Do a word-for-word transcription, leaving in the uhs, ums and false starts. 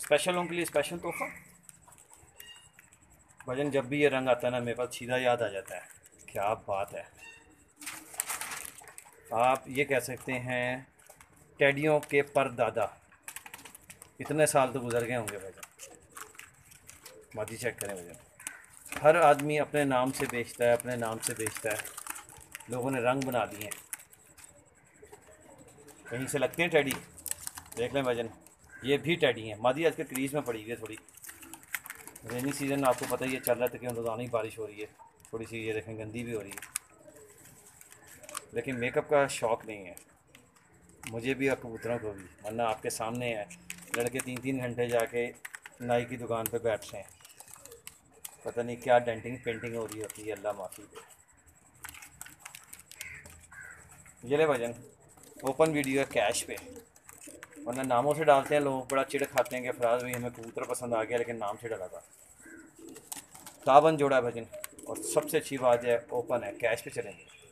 स्पेशलों के लिए स्पेशल तोहफा। भजन जब भी ये रंग आता है ना, मेरे पास सीधा याद आ जाता है। क्या बात है। आप ये कह सकते हैं टेडियों के परदादा। इतने साल तो गुजर गए होंगे भजन। माजी चेक करें भजन। हर आदमी अपने नाम से बेचता है, अपने नाम से बेचता है। लोगों ने रंग बना दिए हैं। कहीं से लगते हैं टेडी। देख लें भजन, ये भी टेडी हैं। मादी आजकल क्रीज में पड़ी हुई है थोड़ी। रेनी सीज़न आपको पता ही है, चल रहा है तकरीबन रोज़ाना ही बारिश हो रही है। थोड़ी सी ये देखें गंदी भी हो रही है, लेकिन मेकअप का शौक़ नहीं है मुझे भी और कबूतरों को भी। वरना आपके सामने है, लड़के तीन तीन घंटे जाके नाई की दुकान पे बैठते हैं। पता नहीं क्या डेंटिंग पेंटिंग हो रही होती है, अल्लाह माफ़ी दे। ये ले भजन, ओपन वीडियो है कैश पे। वरना नामों से डालते हैं लोग, बड़ा चिढ़ खाते हैं कि फराज भाई हमें कबूतर पसंद आ गया लेकिन नाम से डाला था। ताबन जोड़ा है भजन, और सबसे अच्छी बात है ओपन है, कैश पे चलेंगे।